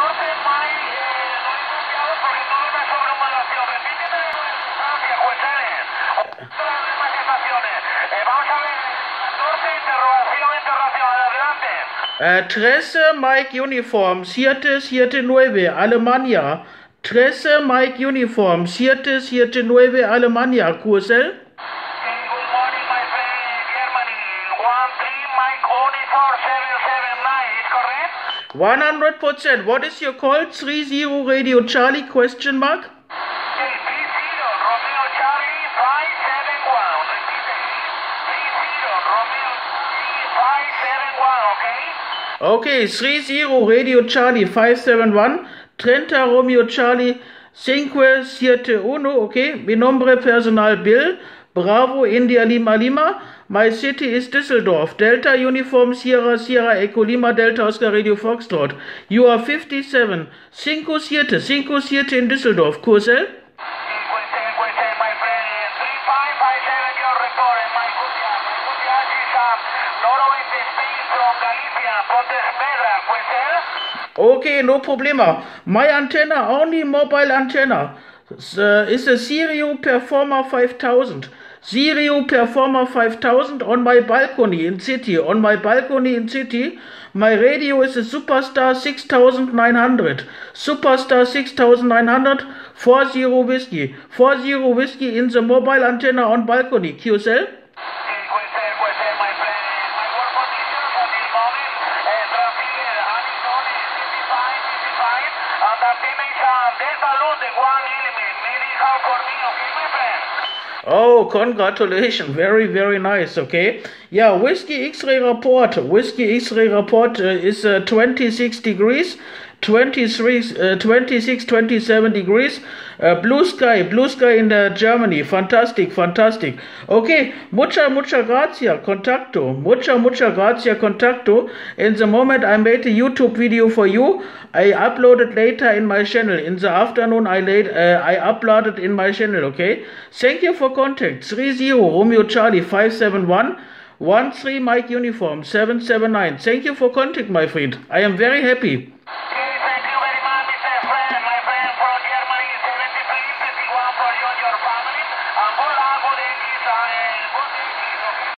13 Mike Uniform, 779, Alemania. 13 Mike Uniform, 779, Alemania, QSL. Good morning, my friend, Germany. 13 Mike Uniform 779, is correct? 100%. What is your call? 30 Radio Charlie, question mark? 30 Romeo Charlie 571. Repeat again. 30 Romeo Charlie 571, okay? Okay, 30 Radio Charlie 571, 30 Romeo Charlie 571, okay? Mi nombre personal Bill, Bravo India Lima Lima, my city is Düsseldorf, Delta Uniform Sierra Sierra Echo Lima Delta Oscar Radio Foxtrot. You are 57, 57 in Düsseldorf, QSL? 57, my friend. 3557, your report, my good is noroeste Spain from Galicia, Pontevedra, QSL? Okay, no problema. My antenna, only mobile antenna, is a Sirio Performer 5000. Sirio Performer 5000 on my balcony in city. On my balcony in city, my radio is a Superstar 6900. Superstar 6900, 40 whiskey. 40 whiskey in the mobile antenna on balcony. QSL? Oh, congratulations. Very, very nice. Okay. Yeah, Whiskey X-ray report. Whiskey X-ray report is 26 degrees, 26, 27 degrees. Blue sky in Germany. Fantastic. Okay, mucha gracia, contacto. Mucha gracia, contacto. In the moment I made a YouTube video for you. I uploaded later in my channel. In the afternoon I uploaded in my channel, okay? Thank you for contact. 30 Romeo Charlie 571, 13 Mike Uniform 779. Thank you for contact, my friend. I am very happy.